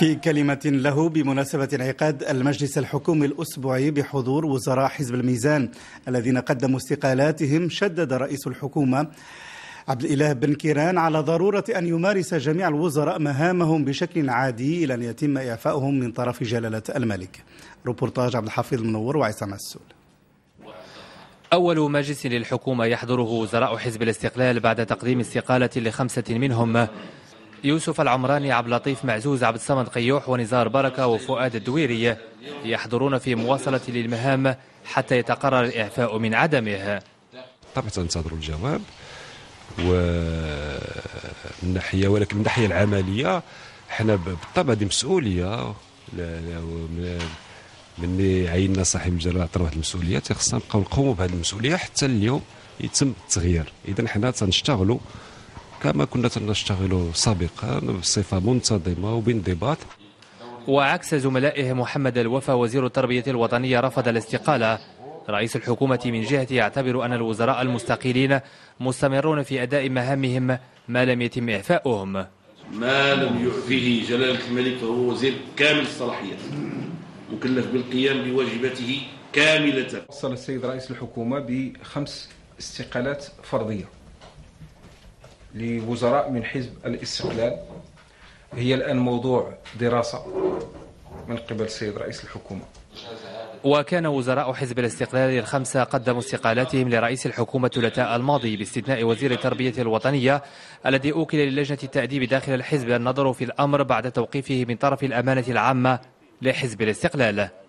في كلمة له بمناسبة انعقاد المجلس الحكومي الأسبوعي بحضور وزراء حزب الميزان الذين قدموا استقالاتهم، شدد رئيس الحكومة عبد الإله بن كيران على ضرورة أن يمارس جميع الوزراء مهامهم بشكل عادي إلى أن يتم إعفائهم من طرف جلالة الملك. روبورتاج عبد الحفيظ المنور وعصام السول. أول مجلس للحكومة يحضره وزراء حزب الاستقلال بعد تقديم استقالة ل5 منهم: يوسف العمراني، عبد اللطيف معزوز، عبد الصمد قيوح، ونزار بركة، وفؤاد الدويري، يحضرون في مواصلة للمهام حتى يتقرر الإعفاء من عدمه. طبعا سننتظر الجواب ولكن من الناحية العملية احنا بالطبع دي مسؤولية من عيننا صاحب الجلاله عطى واحد المسؤوليه، خصنا نبقاو نقوموا بهذه المسؤوليه حتى اليوم يتم التغيير. اذا حنا تنشتغلوا كما كنا تنشتغلوا سابقا بصفه منتظمه وبانضباط. وعكس زملائه، محمد الوفا وزير التربيه الوطنيه رفض الاستقاله. رئيس الحكومه من جهته يعتبر ان الوزراء المستقيلين مستمرون في اداء مهامهم ما لم يتم اعفاؤهم. ما لم يعفه جلاله الملك فهو وزير كامل الصلاحيات مكلف بالقيام بواجباته كاملة. وصل السيد رئيس الحكومة ب5 استقالات فردية لوزراء من حزب الاستقلال. هي الآن موضوع دراسة من قبل السيد رئيس الحكومة. وكان وزراء حزب الاستقلال ال5 قدموا استقالاتهم لرئيس الحكومة الثلاثاء الماضي، باستثناء وزير التربية الوطنية الذي أوكل للجنة التأديب داخل الحزب النظر في الأمر بعد توقيفه من طرف الأمانة العامة لحزب الاستقلال.